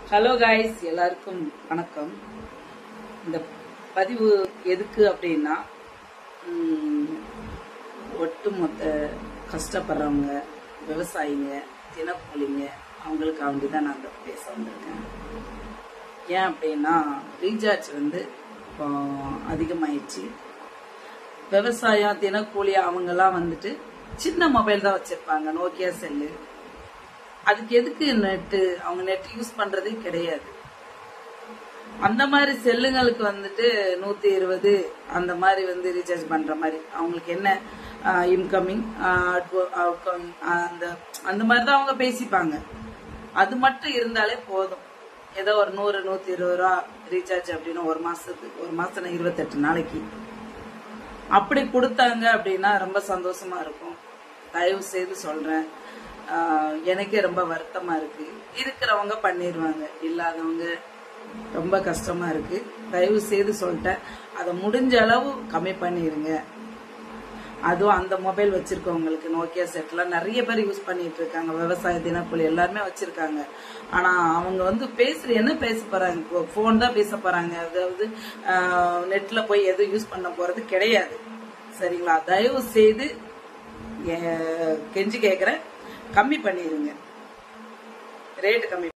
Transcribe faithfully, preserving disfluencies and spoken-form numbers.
Hello guys, எல்லாருக்கும் வணக்கம். இந்த பதிவு எதுக்கு அப்படின்னா, ஒட்டுமொத்த கஷ்டப்படுறவங்க, விவசாயிங்க, தினக்கூலிங்க, அவங்களுக்காக வேண்டிதான் நான் பேச வந்திருக்கேன். ஏன் அப்படின்னா, ரீசார்ஜ் வந்து இப்போ அதிகமாயிடுச்சு. விவசாயம், தினக்கூலி அவங்கெல்லாம் வந்துட்டு சின்ன மொபைல் தான் வச்சிருப்பாங்க, நோக்கியா செல்லு. அதுக்கு எதுக்கு நெட்டு, அவங்க நெட் யூஸ் பண்றதே கிடையாது. அந்த மாதிரி செல்லுங்களுக்கு வந்துட்டு நூத்தி இருபது அந்த மாதிரி வந்து ரீசார்ஜ் பண்ற மாதிரி அவங்களுக்கு என்ன இன்கமிங் அந்த அந்த மாதிரி தான் அவங்க பேசிப்பாங்க. அது மட்டும் இருந்தாலே போதும். ஏதோ ஒரு நூறு நூத்தி இருபது ரூபா ரீசார்ஜ் அப்படின்னு ஒரு மாசத்துக்கு ஒரு மாசம் இருபத்தெட்டு நாளைக்கு அப்படி கொடுத்தாங்க அப்படின்னா ரொம்ப சந்தோஷமா இருக்கும். தயவு செய்து சொல்றேன், எனக்கே ரொம்ப வருத்தமா இருக்கு. இருக்கிறவங்க பண்ணிடுவாங்க, இல்லாதவங்க ரொம்ப கஷ்டமா இருக்கு. தயவு செய்து சொல்லிட்டேன், அதை முடிஞ்ச அளவு கம்மி பண்ணிருங்க. அதுவும் அந்த மொபைல் வச்சிருக்கவங்களுக்கு, நோக்கியா செட்லாம் நிறைய பேர் யூஸ் பண்ணிட்டு இருக்காங்க. விவசாய தினக்கூலி எல்லாருமே வச்சிருக்காங்க. ஆனா அவங்க வந்து பேசுற என்ன பேச போறாங்க, போன் தான் பேச போறாங்க. அதாவது நெட்ல போய் எதுவும் யூஸ் பண்ண போறது கிடையாது. சரிங்களா? தயவு செய்து கெஞ்சி கேக்குறேன், கம்மி பண்ணிருங்க, ரேட் கம்மி.